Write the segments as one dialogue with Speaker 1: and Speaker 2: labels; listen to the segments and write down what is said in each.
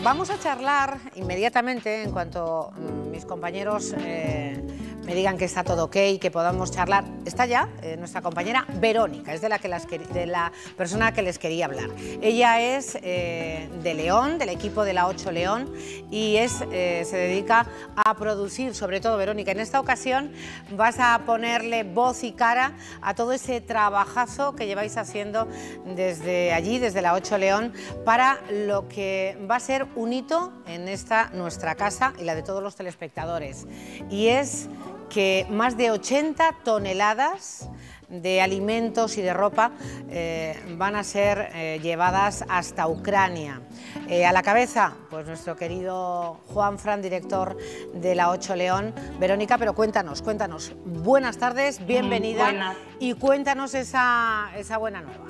Speaker 1: Vamos a charlar inmediatamente en cuanto mis compañeros me digan que está todo ok, que podamos charlar. Está ya nuestra compañera Verónica, es de la persona que les quería hablar. Ella es de León, del equipo de la 8 León, y se dedica a producir, sobre todo, Verónica, en esta ocasión vas a ponerle voz y cara a todo ese trabajazo que lleváis haciendo desde allí, desde la 8 León, para lo que va a ser un hito en nuestra casa y la de todos los telespectadores. Y es que más de 80 toneladas de alimentos y de ropa van a ser llevadas hasta Ucrania. A la cabeza, pues nuestro querido Juanfran, director de la 8 León. Verónica, pero cuéntanos, buenas tardes, bienvenida.
Speaker 2: Buenas.
Speaker 1: Y cuéntanos esa buena nueva.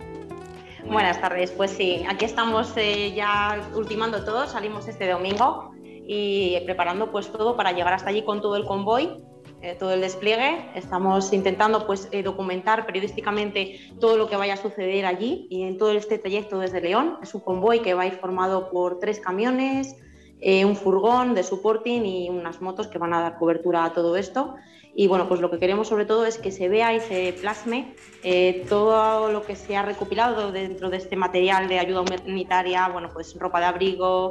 Speaker 2: Buenas tardes, pues sí, aquí estamos ya ultimando todo, salimos este domingo y preparando pues todo para llegar hasta allí con todo el convoy, todo el despliegue. Estamos intentando pues documentar periodísticamente todo lo que vaya a suceder allí y en todo este trayecto desde León. Es un convoy que va a ir formado por 3 camiones, un furgón de supporting y unas motos que van a dar cobertura a todo esto. Y bueno, pues lo que queremos sobre todo es que se vea y se plasme todo lo que se ha recopilado dentro de este material de ayuda humanitaria, bueno, pues ropa de abrigo,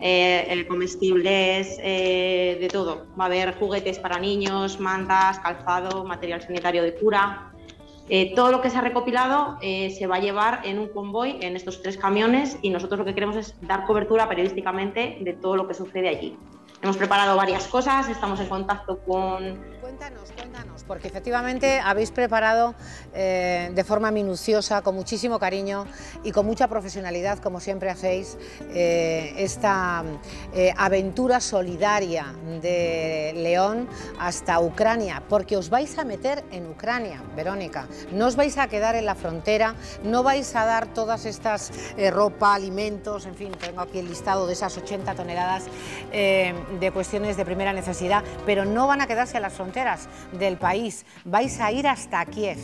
Speaker 2: comestibles, de todo. Va a haber juguetes para niños, mantas, calzado, material sanitario de cura. Todo lo que se ha recopilado se va a llevar en un convoy en estos 3 camiones y nosotros lo que queremos es dar cobertura periodísticamente de todo lo que sucede allí. Hemos preparado varias cosas, estamos en contacto con...
Speaker 1: Cuéntanos, porque efectivamente habéis preparado de forma minuciosa, con muchísimo cariño y con mucha profesionalidad, como siempre hacéis, esta aventura solidaria de León hasta Ucrania, porque os vais a meter en Ucrania, Verónica. No os vais a quedar en la frontera, no vais a dar todas estas ropa, alimentos, en fin, tengo aquí el listado de esas 80 toneladas de cuestiones de primera necesidad, pero no van a quedarse en las fronteras del país, vais a ir hasta Kiev.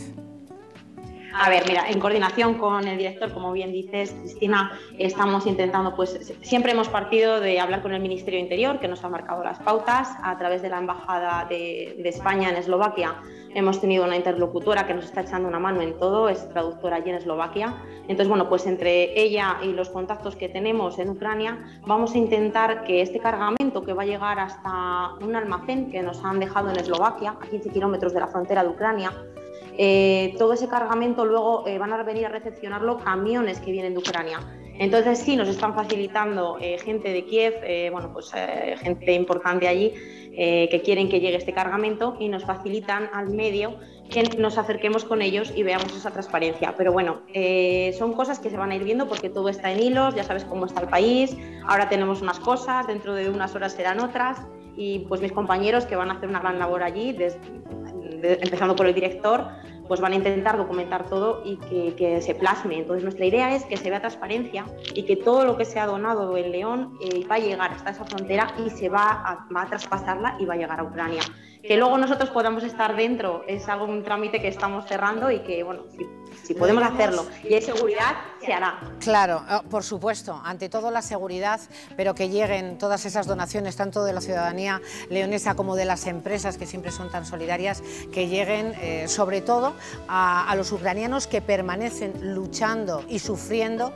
Speaker 2: A ver, mira, en coordinación con el director, como bien dices, Cristina, estamos intentando, pues siempre hemos partido de hablar con el Ministerio de Interior, que nos ha marcado las pautas, a través de la Embajada de España en Eslovaquia. Hemos tenido una interlocutora que nos está echando una mano en todo, es traductora allí en Eslovaquia. Entonces, bueno, pues entre ella y los contactos que tenemos en Ucrania, vamos a intentar que este cargamento que va a llegar hasta un almacén que nos han dejado en Eslovaquia, a 15 kilómetros de la frontera de Ucrania, todo ese cargamento luego van a venir a recepcionarlo camiones que vienen de Ucrania. Entonces sí, nos están facilitando gente de Kiev, bueno, pues gente importante allí que quieren que llegue este cargamento y nos facilitan al medio que nos acerquemos con ellos y veamos esa transparencia. Pero bueno, son cosas que se van a ir viendo porque todo está en hilos, ya sabes cómo está el país, ahora tenemos unas cosas, dentro de unas horas serán otras y pues mis compañeros que van a hacer una gran labor allí, empezando por el director, pues van a intentar documentar todo y que se plasme. Entonces nuestra idea es que se vea transparencia y que todo lo que se ha donado en León va a llegar hasta esa frontera y se va a traspasarla y va a llegar a Ucrania. Que luego nosotros podamos estar dentro es algo, un trámite que estamos cerrando y que, bueno, si podemos hacerlo y hay seguridad, se hará.
Speaker 1: Claro, por supuesto, ante todo la seguridad, pero que lleguen todas esas donaciones, tanto de la ciudadanía leonesa como de las empresas que siempre son tan solidarias, que lleguen sobre todo a los ucranianos que permanecen luchando y sufriendo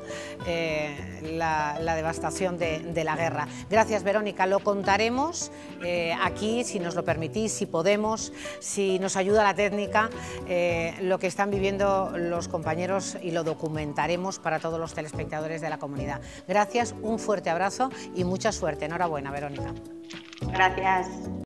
Speaker 1: la devastación de la guerra. Gracias, Verónica, lo contaremos aquí, si nos lo permitís, si podemos, si nos ayuda la técnica, lo que están viviendo los compañeros y lo documentaremos para todos los telespectadores de la comunidad. Gracias, un fuerte abrazo y mucha suerte. Enhorabuena, Verónica.
Speaker 2: Gracias.